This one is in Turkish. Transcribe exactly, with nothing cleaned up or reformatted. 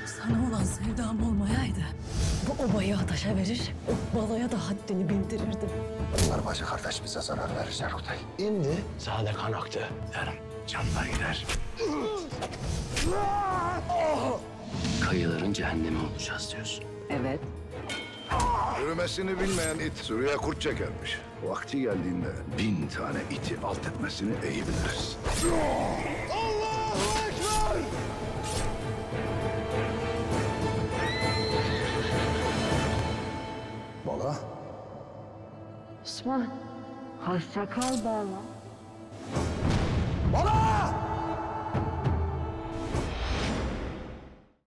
Sana olan sevdam olmayaydı. Bu obayı ateşe verir, o balaya da haddini bildirirdim. Bunlar bacı kardeş bize zarar verirler Rutay. İndi. Sade kan aktı. Yarın canlar gider. Kayıların cehennemi olacağız diyorsun. Evet. Yürümesini bilmeyen it sürüye kurt çekermiş. Vakti geldiğinde bin tane iti alt etmesini iyi biliriz. Allahu Ekber! Bala. Osman, hoşça kal bana. Bala!